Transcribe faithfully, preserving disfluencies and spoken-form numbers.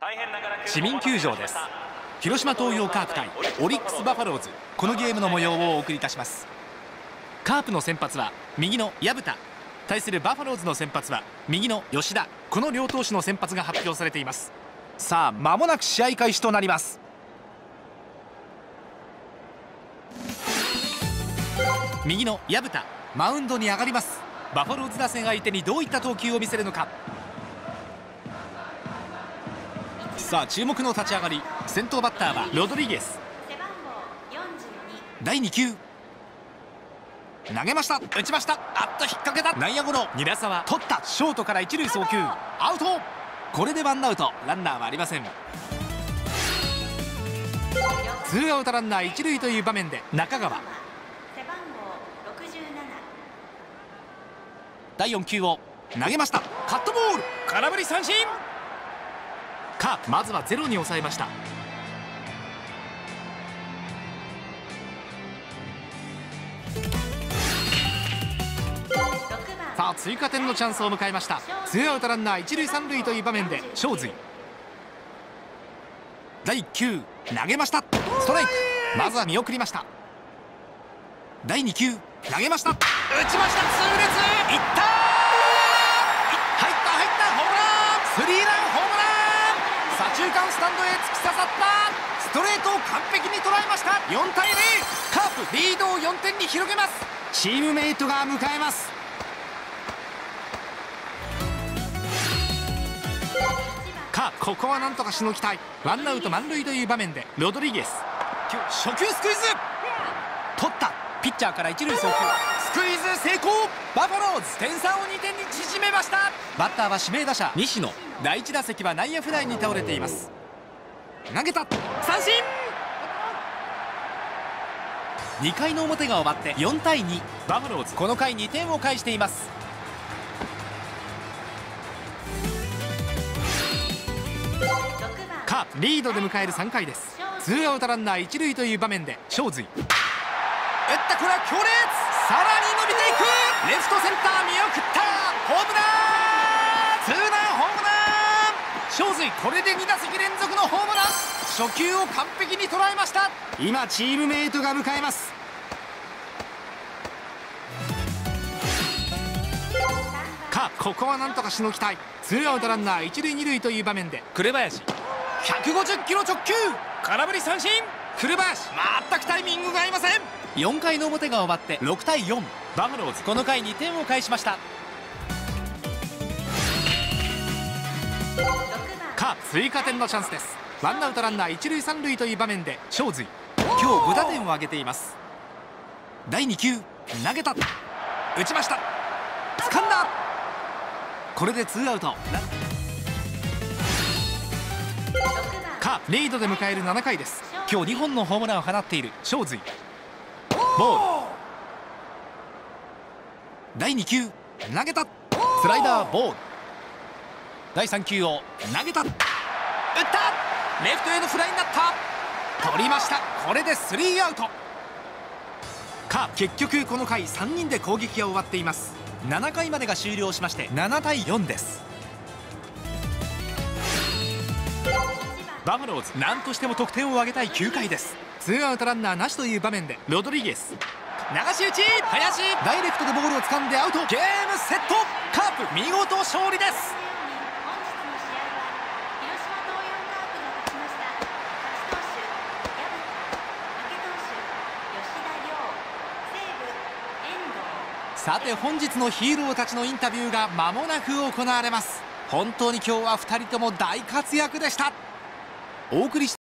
市民球場です。広島東洋カープ対オリックスバファローズ、このゲームの模様をお送りいたします。カープの先発は右の薮田、対するバファローズの先発は右の吉田、この両投手の先発が発表されています。さあ間もなく試合開始となります。右の薮田、マウンドに上がります。バファローズ打線相手にどういった投球を見せるのか。さあ注目の立ち上がり、先頭バッターはロドリゲス。だいに球投げました、打ちました、あっと引っ掛けた、内野ゴロ、韮澤取った、ショートから一塁送球、アウト。これでワンアウト、ランナーはありません。ツーアウトランナー一塁という場面で中川、だいよん球を投げました、カットボール、空振り三振。カープまずはゼロに抑えました。さあ追加点のチャンスを迎えました。ツーアウトランナー一塁三塁という場面で正髄、だいいっ球投げました、ストライク、まずは見送りました。だいに球投げました、打ちました、痛烈、いった、入った入った、ホームラン、スリーランホームラン、左中間スタンドへ突き刺さった、ストレートを完璧に捉えました。よんたいゼロ、カープリードをよんてんに広げます。チームメイトが迎えます。カープここはなんとかしのぎたい。ワンアウト満塁という場面でロドリゲス、初球スクイズ取った、ピッチャーから一塁送球、スクイズ成功。バファローズ点差をにてんに縮めました。バッターは指名打者西野、だいいち打席は内野フライに倒れています。投げた、三振。にかいの表が終わってよんたいに、バファローズこの回にてんを返しています。カープリードで迎えるさんかいです。ツーアウトランナー一塁という場面で正髄、打った、これは強烈、さらに伸びていく、レフトセンター見送った、ホームラン、ツーランホームラン、正髄これでに打席連続のホームラン、初球を完璧に捉えました。今チームメイトが迎えます。カープここはなんとかしのぎたい。ツーアウトランナー一塁二塁という場面で紅林、ひゃくごじゅっキロ直球、空振り三振。紅林全くタイミングが合いません。よんかいの表が終わってろくたいよん、バファローズこの回にてんを返しました。カープ追加点のチャンスです。ワンアウトランナー一塁三塁という場面で正髄、今日ご打点を挙げています。だいに球投げた、打ちました、掴んだ、これでツーアウト。カープリードで迎えるななかいです。今日にほんのホームランを放っている正髄、ボール、だいに球投げた、スライダーボール、だいさん球を投げた、打った、レフトへのフライになった、取りました、これでスリーアウト。カープ結局この回さんにんで攻撃が終わっています。ななかいまでが終了しましてななたいよんです。バファローズ何としても得点を挙げたいきゅうかいです。ツーアウトランナーなしという場面でロドリゲス、流し打ち、林ダイレクトでボールを掴んでアウト、ゲームセット、カープ見事勝利です。さて本日のヒーローたちのインタビューが間もなく行われます。本当に今日はふたりとも大活躍でした。お送り